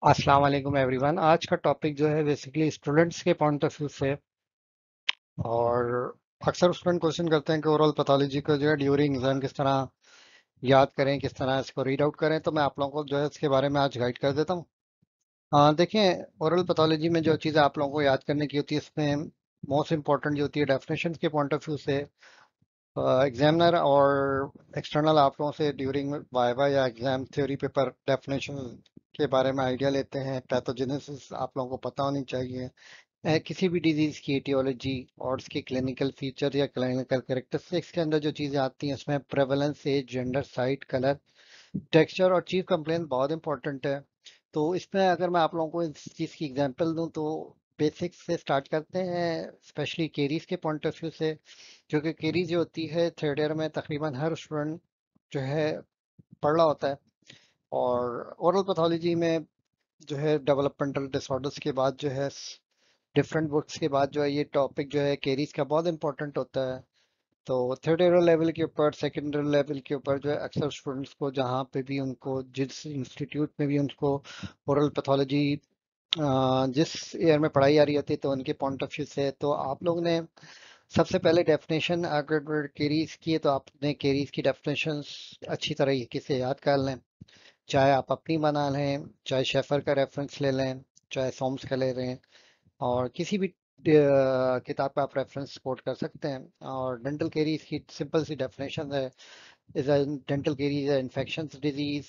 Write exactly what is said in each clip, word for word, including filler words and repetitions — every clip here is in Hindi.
अस्सलाम वालेकुम एवरीवन। आज का टॉपिक जो है बेसिकली स्टूडेंट्स के पॉइंट ऑफ व्यू से। और अक्सर स्टूडेंट क्वेश्चन करते हैं कि ओरल पैथोलॉजी को जो है ड्यूरिंग एग्जाम किस तरह याद करें, किस तरह इसको रीड आउट करें। तो मैं आप लोगों को जो है इसके बारे में आज गाइड कर देता हूँ। हाँ, देखें, ओरल पैथोलॉजी में जो चीज़ें आप लोगों को याद करने की होती है इसमें मोस्ट इंपॉर्टेंट जो होती है डेफिनेशन के पॉइंट ऑफ व्यू से। एग्जामिनर और एक्सटर्नल आप लोगों से ड्यूरिंग वाइवा या एग्जाम थ्योरी पेपर डेफिनेशन के बारे में आइडिया लेते हैं। पैथोजेनेसिस आप लोगों को पता होनी चाहिए। अ, किसी भी डिजीज की एटियोलॉजी और उसके क्लिनिकल फीचर या क्लिनिकल कैरेक्टरिस्टिक्स के अंदर जो चीजें आती हैं उसमें prevalence, age, gender, site, colour, texture और चीफ कंप्लेंट बहुत इंपॉर्टेंट है। तो इसमें अगर मैं आप लोगों को इस चीज़ की एग्जांपल दूं तो बेसिक्स से स्टार्ट करते हैं, स्पेशली केरीज के पॉइंट ऑफ व्यू से। क्योंकि केरीज जो होती है थर्ड ईयर में तकरीबन हर स्टूडेंट जो है पढ़ रहा होता है। और ओरल पैथोलॉजी में जो है डेवलपमेंटल डिसऑर्डर्स के बाद जो है डिफरेंट बुक्स के बाद जो है ये टॉपिक जो है केरीज का बहुत इंपॉर्टेंट होता है। तो थर्ड ईयर लेवल के ऊपर, सेकेंड ईयर लेवल के ऊपर जो है अक्सर स्टूडेंट्स को जहाँ पे भी उनको जिस इंस्टीट्यूट में भी उनको ओरल पैथोलॉजी जिस ईयर में पढ़ाई आ रही होती है तो उनके पॉइंट ऑफ व्यू से तो आप लोग ने सबसे पहले डेफिनेशन अगर केरीज की है तो आपने केरीज की डेफिनेशन अच्छी तरीके से याद कर लें। चाहे आप अपनी बना लें, चाहे शेफर का रेफरेंस ले लें, चाहे सॉम्स का ले लें, और किसी भी अ, किताब का आप रेफरेंस कोट कर सकते हैं। और डेंटल केरीज की सिंपल सी डेफिनेशन है, इज अ डेंटल केरीज है इन्फेक्शन डिजीज,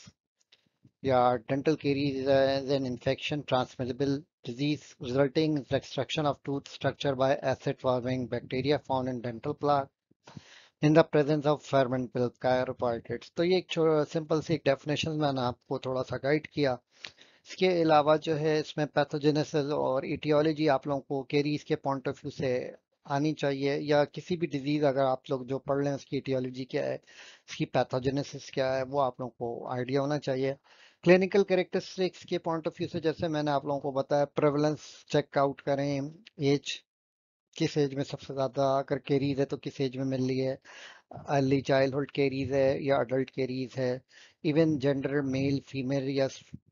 या dental caries is an infection transmissible disease resulting in destruction of tooth structure by acid forming bacteria found in dental plaque in the presence of fermentable chiropractics। तो ये एक सिंपल सी एक डेफिनेशन मैंने आपको थोड़ा सा गाइड किया। इसके अलावा जो है इसमें पैथोजेनेसिस और इटियोलॉजी आप लोगों को केरीज के पॉइंट ऑफ व्यू से आनी चाहिए, या किसी भी डिजीज अगर आप लोग जो पढ़ लें उसकी इटियोलॉजी क्या है, इसकी पैथोजेनेसिस क्या है, वो आप लोगों को आइडिया होना चाहिए। क्लिनिकल कैरेक्टरिस्टिक्स के पॉइंट ऑफ व्यू से जैसे मैंने आप लोगों को बताया, प्रेवलेंस चेक आउट करें। एज, किस एज में सबसे ज्यादा अगर केरीज है तो किस एज में मिल रही है, अर्ली चाइल्डहुड केरीज है या अडल्ट केरीज है। इवन जेंडर, मेल फीमेल या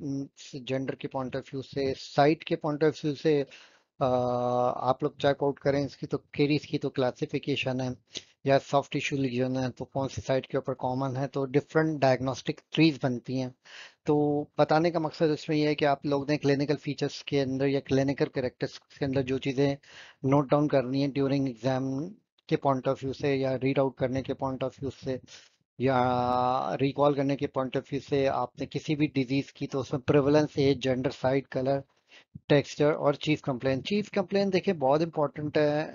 जेंडर के पॉइंट ऑफ व्यू से, साइट के पॉइंट ऑफ व्यू से अ, आप लोग चेकआउट करें इसकी तो केरीज की तो क्लासिफिकेशन है, या सॉफ्ट टिश्यू लीजन है तो कौन सी साइट के ऊपर कॉमन है, तो डिफरेंट डायग्नोस्टिक ट्रीज बनती हैं। तो बताने का मकसद इसमें यह है कि आप लोग ने क्लिनिकल फीचर्स के अंदर या क्लिनिकल कैरेक्टर्स के अंदर जो चीज़ें नोट डाउन करनी है ड्यूरिंग एग्जाम के पॉइंट ऑफ व्यू से, या रीड आउट करने के पॉइंट ऑफ व्यू से, या रिकॉल करने के पॉइंट ऑफ व्यू से, आपने किसी भी डिजीज की तो उसमें prevalence, age, gender, site, colour, texture और चीफ कंप्लेन। चीफ कंप्लेन देखिए बहुत इंपॉर्टेंट है।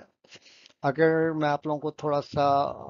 अगर मैं आप लोगों को थोड़ा सा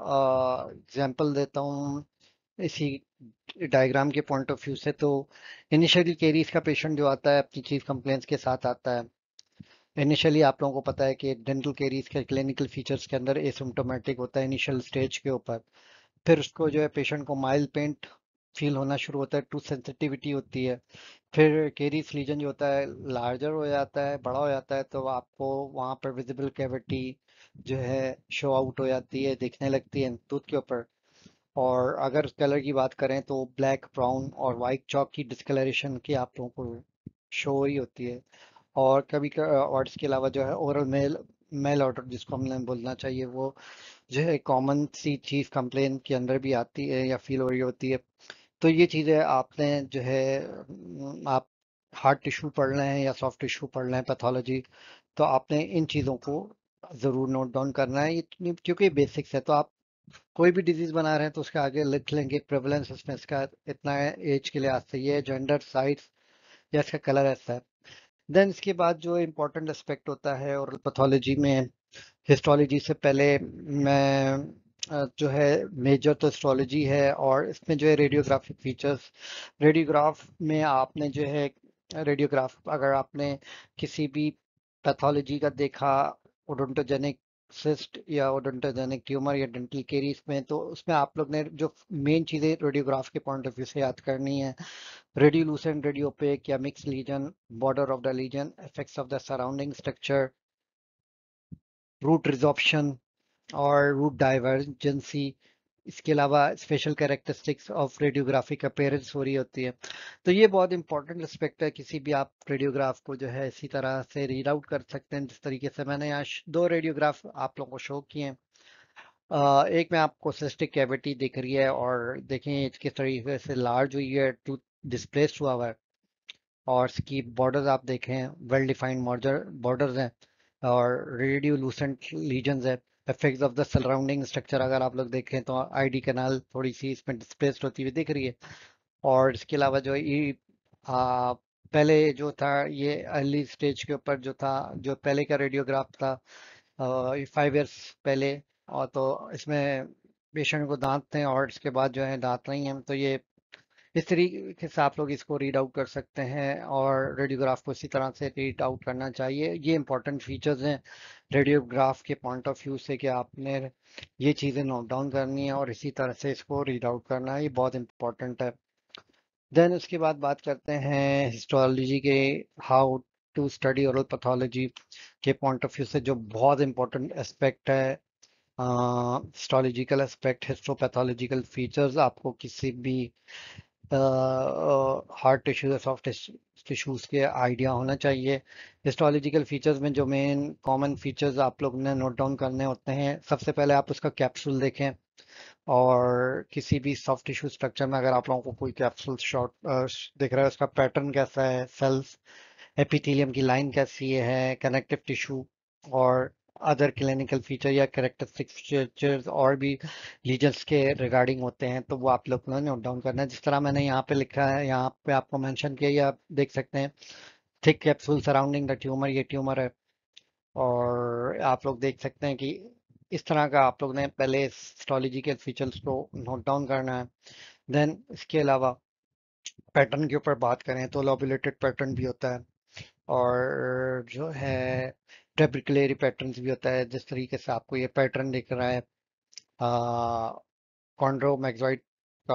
एग्जांपल देता हूँ इसी डायग्राम के पॉइंट ऑफ व्यू से, तो इनिशियली केरीज का पेशेंट जो आता है अपनी चीफ कंप्लेंट्स के साथ आता है। इनिशियली आप लोगों को पता है कि डेंटल केरीज के क्लिनिकल फीचर्स के अंदर एसिम्प्टोमेटिक होता है इनिशियल स्टेज के ऊपर। फिर उसको जो है पेशेंट को माइल्ड पेंट फील होना शुरू होता है, टूथ सेंसिटिविटी होती है। फिर केरीज लीजन जो होता है लार्जर हो जाता है, बड़ा हो जाता है, तो आपको वहाँ पर विजिबल कैविटी जो है शो आउट हो जाती है, दिखने लगती है टूथ के ऊपर। और अगर कलर की बात करें तो ब्लैक, ब्राउन और वाइट चॉक की डिस्कलरेशन की आप लोगों को शो हो रही होती है। और कभी क- और इसके अलावा जो है ओरल मेल मेल ऑर्डर जिसको हमने बोलना चाहिए, वो जो है कॉमन सी चीज कंप्लेन के अंदर भी आती है या फील हो रही होती है। तो ये चीज़ें आपने जो है अम, आप हार्ड टिश्यू पढ़ रहे हैं या सॉफ्ट टिश्यू पढ़ रहे हैं पैथोलॉजी, तो आपने इन चीज़ों को ज़रूर नोट डाउन करना है। इतनी क्योंकि बेसिक्स है, तो आप कोई भी डिजीज बना रहे हैं तो उसके आगे लिख लेंगे प्रेवलेंस इसमें इसका इतना है, एज के लिहाज से ये है, जेंडर, साइज या इसका कलर ऐसा है। देन इसके बाद जो इम्पोर्टेंट एस्पेक्ट होता है और पैथोलॉजी में, हिस्टोलॉजी से पहले मैं अ, जो है मेजर तो हिस्टोलॉजी है, और इसमें जो है रेडियोग्राफिक फीचर्स। रेडियोग्राफ में आपने जो है रेडियोग्राफ अगर आपने किसी भी पैथोलॉजी का देखा, ओडोंटोजेनिक सिस्ट या ओडोंटोजेनिक ट्यूमर या डेंटल केरीज में, तो उसमें आप लोग ने जो मेन चीज़ें रेडियोग्राफ के पॉइंट ऑफ व्यू से याद करनी है, रेडियोलूसेंट, रेडियोपेक या mix lesion, border of the lesion, effects of the surrounding structure, root resorption और रूट डाइवर्जेंसी, इसके अलावा special characteristics of radiographic appearance हो रही होती है। तो ये बहुत इंपॉर्टेंट एस्पेक्ट है, किसी भी आप रेडियोग्राफ को जो है इसी तरह से रीड आउट कर सकते हैं जिस तरीके से मैंने यहाँ श- दो रेडियोग्राफ आप लोगों को शो किए हैं। अ, एक में आपको सिस्टिक कैविटी दिख रही है और देखें किस तरीके से लार्ज हुई है, टूथ डिस्प्लेस्ड हुआ हुआ है, और इसकी बॉर्डर्स आप देखें वेल डिफाइंड बॉर्डर बॉर्डर्स हैं और रेडियोलूसेंट लीजन्स है। Effects of the surrounding structure अगर आप लोग देखें तो आईडी कैनाल थोड़ी सी इसमें डिस्प्लेस्ड होती हुई दिख रही है। और इसके अलावा जो ये आ, पहले जो था ये अर्ली स्टेज के ऊपर जो था, जो पहले का रेडियोग्राफ था फाइव इयर्स पहले, और तो इसमें पेशेंट को दांत थे और इसके बाद जो है दांत नहीं है, तो ये इस तरीके से आप लोग इसको रीड आउट कर सकते हैं और रेडियोग्राफ को इसी तरह से रीड आउट करना चाहिए। ये इंपॉर्टेंट फीचर्स हैं रेडियोग्राफ के पॉइंट ऑफ व्यू से कि आपने ये चीज़ें नोट डाउन करनी है और इसी तरह से इसको रीड आउट करना है, ये बहुत इंपॉर्टेंट है। देन उसके बाद बात करते हैं हिस्टोलॉजी के, how to study oral pathology के पॉइंट ऑफ व्यू से जो बहुत इंपॉर्टेंट एस्पेक्ट है, हिस्टोलॉजिकल एस्पेक्ट, हिस्टोपैथोलॉजिकल फीचर्स आपको किसी भी हार्ट टिश्यू या सॉफ्ट टिश्यूज के आइडिया होना चाहिए। हिस्टोलॉजिकल फीचर्स में जो मेन कॉमन फीचर्स आप लोग ने नोट डाउन करने होते हैं, सबसे पहले आप उसका कैप्सूल देखें, और किसी भी सॉफ्ट टिश्यू स्ट्रक्चर में अगर आप लोगों को कोई कैप्सूल शॉर्ट दिख रहा है, उसका पैटर्न कैसा है, सेल्स एपिथेलियम की लाइन कैसी है, कनेक्टिव टिश्यू और अदर क्लिनिकल फीचर या कैरेक्टरिस्टिक फीचर्स और भी लीजन्स के रिगार्डिंग होते हैं, तो वो आप लोग ने नोट डाउन करना है। जिस तरह मैंने यहाँ पे लिखा है, यहाँ पे आपको मेंशन किया, या आप देख सकते हैं thick capsule surrounding the tumour, ये ट्यूमर है। और आप लोग देख सकते हैं कि इस तरह का आप लोग ने पहले हिस्टोलॉजिकल फीचर्स को नोट डाउन करना है। देन इसके अलावा पैटर्न के ऊपर बात करें तो लॉबुलेटेड पैटर्न भी होता है, और जो है ट्रेबिकुलरी पैटर्न्स भी होता है, जिस तरीके से आपको ये पैटर्न दिख रहा है कॉन्ड्रोमैक्सॉइड का।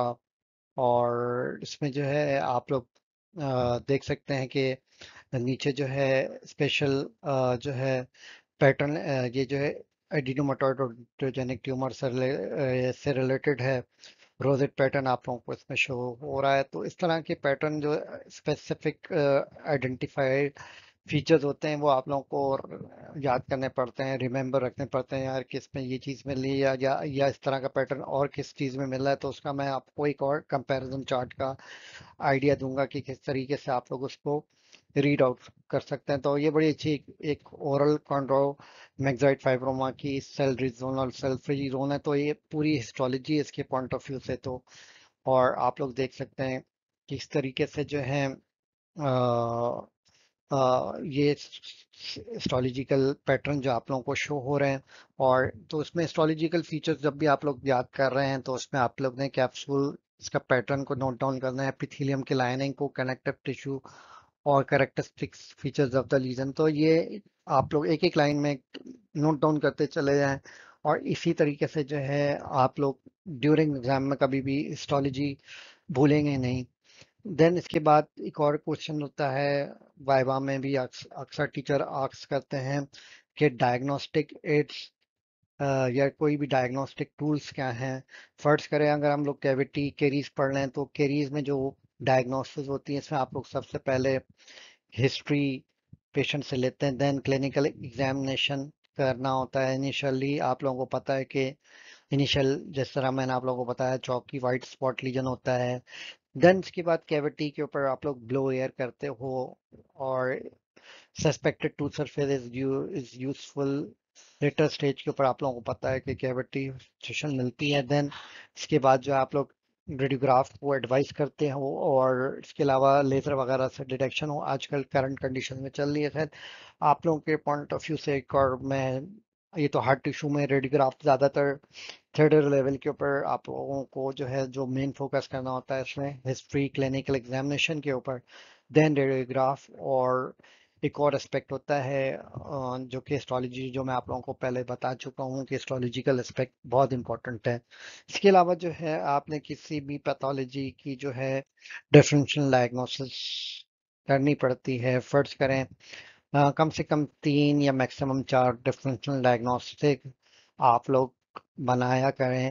और इसमें जो है आप लोग आ, देख सकते हैं कि नीचे जो है स्पेशल जो है पैटर्न, ये जो है एडिनोमेटॉइड ऑटोजेनिक ट्यूमर से रिले- अ, से रिलेटेड है। रोजेट पैटर्न आप लोगों को इसमें शो हो रहा है। तो इस तरह के पैटर्न जो स्पेसिफिक आइडेंटिफाइड फीचर्स होते हैं वो आप लोगों को याद करने पड़ते हैं, रिमेम्बर रखने पड़ते हैं, यार किस में ये चीज़ मिली या या या इस तरह का पैटर्न और किस चीज़ में मिला है। तो उसका मैं आपको एक और कंपैरिजन चार्ट का आइडिया दूंगा कि किस तरीके से आप लोग उसको रीड आउट कर सकते हैं। तो ये बड़ी अच्छी एक, एक ओरल कॉन्ड्रोमैक्साइड फाइब्रोमा की सेल रिजोन और सेल फ्री जोन है। तो ये पूरी हिस्टोलॉजी है इसके पॉइंट ऑफ व्यू से। तो और आप लोग देख सकते हैं कि इस तरीके से जो है अ, अ, ये एस्ट्रोलॉजिकल पैटर्न जो आप लोगों को शो हो रहे हैं। और तो उसमें एस्ट्रोलॉजिकल फीचर्स जब भी आप लोग याद कर रहे हैं तो उसमें आप लोग ने कैप्सूल इसका पैटर्न को नोट डाउन करना है, एपिथेलियम के लाइनिंग को, कनेक्टिव टिश्यू और characteristics features of the lesion. तो ये आप लोग एक एक लाइन में नोट डाउन करते चले जाएं, और इसी तरीके से जो है आप लोग ड्यूरिंग एग्जाम में कभी भी हिस्टोलॉजी भूलेंगे नहीं। देन इसके बाद एक और क्वेश्चन होता है वाइवा में भी, अक्स- अक्सर टीचर आस्क करते हैं कि डायग्नोस्टिक एड्स या कोई भी डायग्नोस्टिक टूल्स क्या हैं। फर्स्ट करें अगर हम लोग कैविटी केरीज पढ़ रहे हैं तो केरीज में जो डायग्नोसिस होती है इसमें आप लोग सबसे पहले हिस्ट्री पेशेंट से लेते हैं, देन क्लिनिकल एग्जामिनेशन करना होता है। इनिशियली आप लोगों को पता है कि इनिशियल जिस तरह मैंने आप लोगों को बताया चौकी वाइट स्पॉट लीजन होता है। देन इसके बाद कैविटी के ऊपर आप लोग ब्लो एयर करते हो, और suspected tooth surface is you is useful. Later stage के ऊपर आप लोगों को पता है कि कैविटी सिचुएशन मिलती है। देन इसके बाद जो आप लोग रेडियोग्राफ को एडवाइस करते हो, और इसके अलावा लेजर वगैरह से डिटेक्शन हो आजकल करंट कंडीशन में चल रही है। शायद आप लोगों के पॉइंट ऑफ व्यू से एक और मैं, ये तो हार्ट टिश्यू में रेडियोग्राफ ज़्यादातर थर्ड लेवल के ऊपर आप लोगों को जो है जो मेन फोकस करना होता है इसमें हिस्ट्री क्लिनिकल एग्जामिनेशन के ऊपर, देन रेडियोग्राफ। और एक और एस्पेक्ट होता है अ, जो कि एस्ट्रोलॉजी, जो मैं आप लोगों को पहले बता चुका हूँ कि एस्ट्रोलॉजिकल एस्पेक्ट बहुत इंपॉर्टेंट है। इसके अलावा जो है आपने किसी भी पैथोलॉजी की जो है डिफरेंशियल डायग्नोसिस करनी पड़ती है। फर्स्ट करें अ, कम से कम तीन या मैक्सिमम चार डिफरेंशियल डायग्नोस्टिक आप लोग बनाया करें।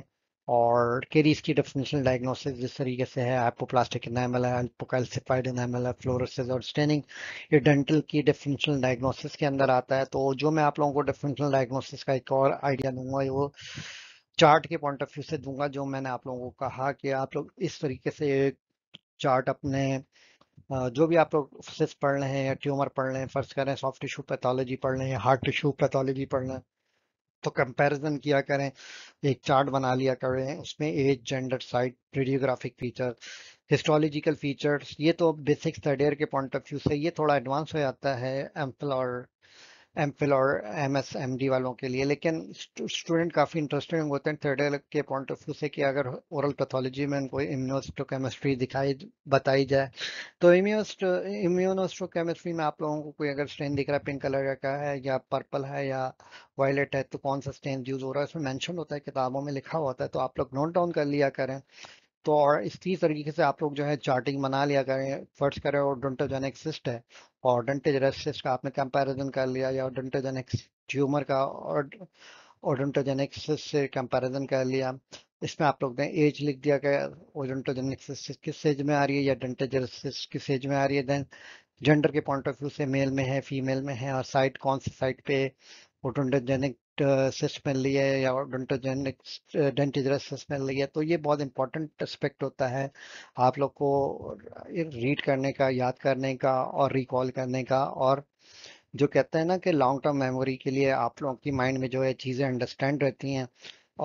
और केरीज की डिफरेंशियल डायग्नोसिस जिस तरीके से है, हाइपोप्लास्टिक एनामल है, हाइपोकैल्सिफाइड एनामल है, फ्लोरोसिस और स्टेनिंग, ये डेंटल की डिफरेंशियल डायग्नोसिस के अंदर आता है। तो जो मैं आप लोगों को डिफरेंशियल डायग्नोसिस का एक और आइडिया दूंगा, वो चार्ट के पॉइंट ऑफ व्यू से दूंगा। जो मैंने आप लोगों को कहा कि आप लोग इस तरीके से चार्ट अपने अ, जो भी आप लोग सिस पढ़ रहे हैं या ट्यूमर पढ़ रहे हैं, फर्स्ट करें सॉफ्ट टिश्यू पैथोलॉजी पढ़ रहे हैं, हार्ट टिश्यू पैथोलॉजी पढ़ रहे हैं, तो कंपैरिजन किया करें, एक चार्ट बना लिया करें, उसमें age, gender, site, radiographic feature, histological features. ये तो बेसिक्स थर्ड ईयर के पॉइंट ऑफ व्यू से। ये थोड़ा एडवांस हो जाता है एमफिल और एमफिल और एमएस एमडी वालों के लिए, लेकिन स्टूडेंट काफ़ी इंटरेस्टिंग होते हैं थर्ड ईयर के पॉइंट ऑफ व्यू से कि अगर ओरल पैथोलॉजी में कोई इम्यूनोहिस्टोकेमिस्ट्री दिखाई बताई जाए, तो इम्यूनो इम्यूनोहिस्टोकेमिस्ट्री में आप लोगों को कोई अगर स्टेन दिख रहा है पिंक कलर का है या पर्पल है या वायलेट है, तो कौन सा स्टेन यूज हो रहा है उसमें मेंशन होता है, किताबों में लिखा होता है, तो आप लोग नोट डाउन कर लिया करें। तो और इसी तरीके से आप लोग जो है चार्टिंग बना लिया करें। फर्स्ट करें ओडोंटोजेनिक सिस्ट है और ओडोंटोजेनिक सिस्ट का आपने कंपैरिजन कर लिया, या ओडोंटोजेनिक ट्यूमर का और ओडोंटोजेनिक सिस्ट से कंपैरिजन कर लिया। इसमें आप लोग ने एज लिख दिया कि ओडोंटोजेनिक सिस्ट किस एज में आ रही है या ओडोंटोजेनिक सिस्ट किस एज में आ रही है। देन जेंडर के पॉइंट ऑफ व्यू से मेल में है, फीमेल में है, और साइट कौन सी साइट पे ओडोंटोजेनिक सिस्ट मिल रही है या ओडोंटोजेनिक डेंटिजरस सिस्ट मिल रही है। तो ये बहुत इंपॉर्टेंट एस्पेक्ट होता है आप लोग को रीड करने का, याद करने का और रिकॉल करने का। और जो कहते हैं ना कि लॉन्ग टर्म मेमोरी के लिए आप लोगों की माइंड में जो है चीज़ें अंडरस्टैंड रहती हैं,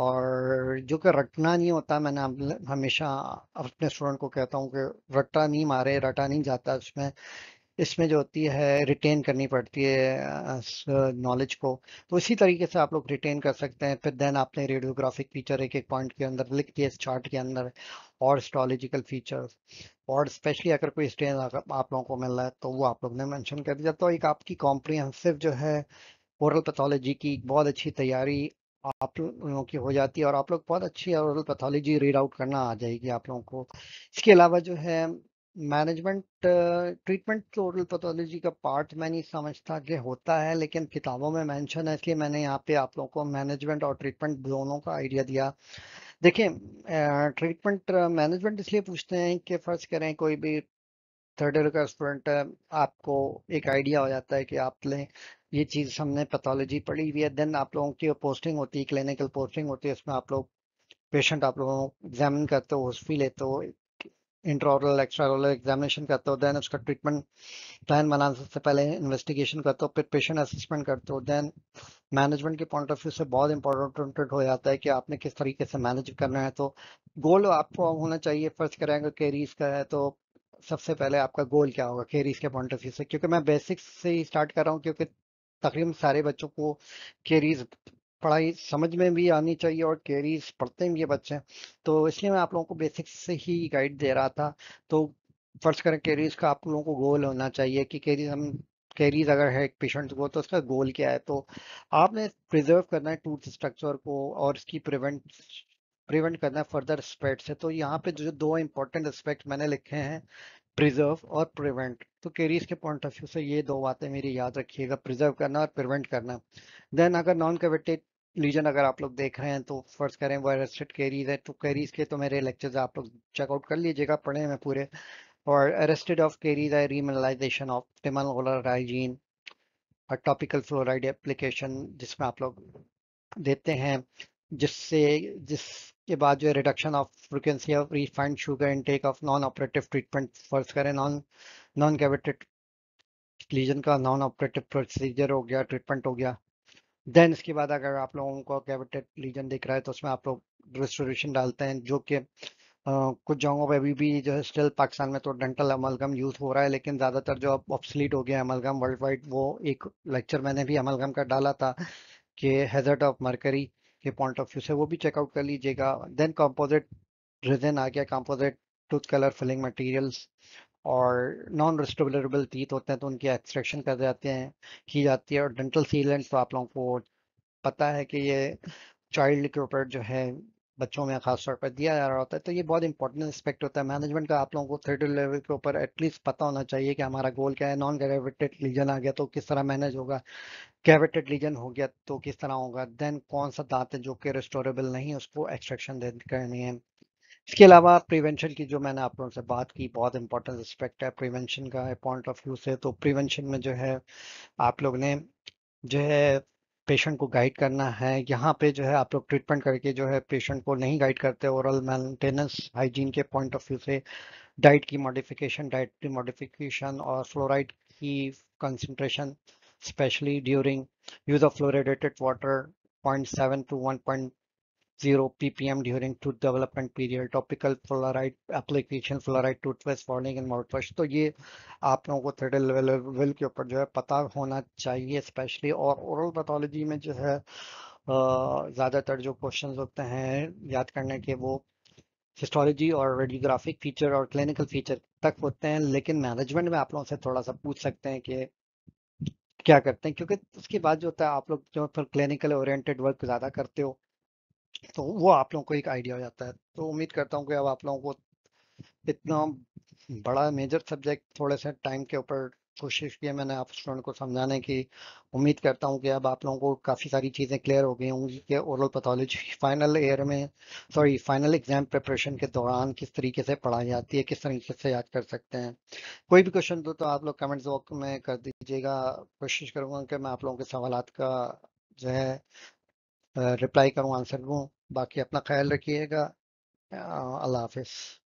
और जो कि रटना नहीं होता। मैंने हम- हमेशा अपने स्टूडेंट को कहता हूँ कि रट्टा नहीं मारे, रटा नहीं जाता इसमें। इसमें जो होती है रिटेन करनी पड़ती है नॉलेज को। तो इसी तरीके से आप लोग रिटेन कर सकते हैं। फिर देन आपने रेडियोग्राफिक फीचर एक एक पॉइंट के अंदर लिख दिए इस चार्ट के अंदर, और हिस्टोलॉजिकल फीचर्स, और स्पेशली अगर कोई स्टेन आप लोगों को मिल रहा है तो वो आप लोग ने मेंशन कर दिया। तो एक आपकी कॉम्प्रिहेंसिव जो है ओरल पैथोलॉजी की एक बहुत अच्छी तैयारी आप लोगों की हो जाती है, और आप लोग बहुत अच्छी ओरल पैथोलॉजी रीड आउट करना आ जाएगी आप लोगों को। इसके अलावा जो है मैनेजमेंट ट्रीटमेंट तो ओरल पैथोलॉजी का पार्ट मैं नहीं समझता कि होता है, लेकिन किताबों में मेंशन है, इसलिए मैंने यहाँ पे आप लोगों को मैनेजमेंट और ट्रीटमेंट दोनों का आइडिया दिया। देखिए, ट्रीटमेंट मैनेजमेंट इसलिए पूछते हैं कि फर्ज करें कोई भी थर्ड ईयर का स्टूडेंट है, आपको एक आइडिया हो जाता है कि आप लें ये चीज़ हमने पैथोलॉजी पढ़ी हुई है। देन आप लोगों की पोस्टिंग होती है, क्लिनिकल पोस्टिंग होती है, उसमें आप लोग पेशेंट आप लोगों को एग्जामिन करते हो, हिस्ट्री लेते हो, इंट्राओरल एक्स्ट्राओरल एग्जामिनेशन करते हो, देन उसका ट्रीटमेंट प्लान बनाने से पहले इन्वेस्टिगेशन करते हो, फिर पेशेंट असेसमेंट करते हो। देन मैनेजमेंट के पॉइंट ऑफ व्यू से बहुत इंपॉर्टेंट हो जाता है कि आपने किस तरीके से मैनेज करना है। तो गोल आपको होना चाहिए। फर्ज करेंगे केरीज का है तो सबसे पहले आपका गोल क्या होगा केरीज के पॉइंट ऑफ व्यू से, क्योंकि मैं बेसिक्स से ही स्टार्ट कर रहा हूँ, क्योंकि तकरीबन सारे बच्चों को केरीज पढ़ाई समझ में भी आनी चाहिए और केरीज पढ़ते भी ये बच्चे। तो इसलिए मैं आप लोगों को बेसिक्स से ही गाइड दे रहा था। तो फर्ज करें केरीज का आप लोगों को गोल होना चाहिए कि केरीज हम कैरीज अगर है एक पेशेंट को तो उसका गोल क्या है। तो आपने प्रिजर्व करना है टूथ स्ट्रक्चर को और इसकी प्रिवेंट प्रिवेंट करना है फर्दर स्प्रेड से। तो यहाँ पे जो दो इंपॉर्टेंट एस्पेक्ट मैंने लिखे हैं, प्रिजर्व और प्रिवेंट, तो कैरीज के पॉइंट ऑफ व्यू से ये दो बातें मेरी याद रखिएगा, प्रिजर्व करना और प्रिवेंट करना। देन अगर नॉन कैविटेड लीजन अगर आप लोग देख रहे हैं तो फर्ज करें वो अरेस्टेड कैरीज है, तो कैरीज के तो मेरे लेक्चर्स आप लोग चेकआउट कर लीजिएगा, पढ़े हैं पूरे। और अरेस्टेड ऑफ कैरीज है remineralisation of optimal oral hygiene, और टॉपिकल फ्लोराइड एप्लीकेशन जिसमें आप लोग देते हैं, जिससे जिसके बाद जो है reduction of frequency of refined sugar intake of non operative treatment. फर्ज करें नॉन नॉन कैविटेड लीजन का नॉन ऑपरेटिव प्रोसीजर हो गया, ट्रीटमेंट हो गया। देन इसके बाद अगर आप लोगों को कैविटेड लीजन दिख रहा है तो उसमें आप लोग रेस्टोरेशन डालते हैं, जो कि अ, कुछ जगहों पे अभी भी जो है स्टिल पाकिस्तान में तो डेंटल अमलगम यूज हो रहा है, लेकिन ज्यादातर जो अब ऑब्सलीट हो गया है अमलगम वर्ल्ड वाइड। वो एक लेक्चर मैंने भी अमलगम का डाला था कि हैजर्ड ऑफ मरकरी के पॉइंट ऑफ व्यू से, वो भी चेकआउट कर लीजिएगा। देन कंपोजिट रेजिन आ गया, composite tooth colour filling materials, और नॉन रेस्टोरेबल टीथ होते हैं तो उनकी एक्सट्रैक्शन कर जाते हैं की जाती है। और डेंटल सीलेंट तो आप लोगों को पता है कि ये चाइल्ड के ऊपर जो है बच्चों में खास तौर पर दिया जा रहा होता है। तो ये बहुत इंपॉर्टेंट एस्पेक्ट होता है मैनेजमेंट का। आप लोगों को थर्ड लेवल के ऊपर एटलीस्ट पता होना चाहिए कि हमारा गोल क्या है। नॉन ग्रेविटेड लीजन आ गया तो किस तरह मैनेज होगा, ग्रेविटेड लीजन हो गया तो किस तरह होगा, देन कौन सा दांत है जो कि रेस्टोरेबल नहीं है उसको एक्सट्रैक्शन करनी है। इसके अलावा प्रिवेंशन की जो मैंने आप लोगों से बात की, बहुत इंपॉर्टेंट एस्पेक्ट है प्रिवेंशन का पॉइंट ऑफ व्यू से। तो प्रिवेंशन में जो है आप लोग ने जो है पेशेंट को गाइड करना है। यहाँ पे जो है आप लोग ट्रीटमेंट करके जो है पेशेंट को नहीं गाइड करते ओरल मेंटेनेंस हाइजीन के पॉइंट ऑफ व्यू से। डाइट की मॉडिफिकेशन डाइटरी मॉडिफिकेशन और फ्लोराइड की concentration specially during use of fluoridated water point seven to one point zero ppm during tooth development period, topical fluoride application, fluoride toothpaste warning and mouthwash। तो ये आप लोगों को थर्ड लेवल के ऊपर जो है पता होना चाहिए स्पेशली। और ओरल पैथोलॉजी में जो है अ, ज़्यादातर जो क्वेश्चंस होते हैं याद करने के वो हिस्टोलॉजी और रेडियोग्राफिक फीचर और क्लिनिकल फीचर तक होते हैं, लेकिन मैनेजमेंट में आप लोगों से थोड़ा सा पूछ सकते हैं कि क्या करते हैं, क्योंकि उसके बाद जो होता है आप लोग जो फिर क्लिनिकल ओरिएंटेड वर्क ज़्यादा करते हो तो वो आप लोगों को एक आइडिया हो जाता है। तो उम्मीद करता हूँ कि अब आप लोगों को इतना बड़ा मेजर सब्जेक्ट थोड़े से टाइम के ऊपर कोशिश की है मैंने आप स्टूडेंट को समझाने की। उम्मीद करता हूँ कि अब आप लोगों को काफ़ी सारी चीज़ें क्लियर हो गई होंगी कि ओरल पैथोलॉजी फाइनल ईयर में, सॉरी फाइनल एग्जाम प्रिपरेशन के दौरान किस तरीके से पढ़ाई जाती है, किस तरीके से याद कर सकते हैं। कोई भी क्वेश्चन दो तो आप लोग कमेंट्स बॉक्स में कर दीजिएगा। कोशिश करूंगा कि मैं आप लोगों के सवालात का जो है रिप्लाई करूँ, आंसर दूँ। बाकी अपना ख्याल रखिएगा। अ, अल्लाह हाफिज़।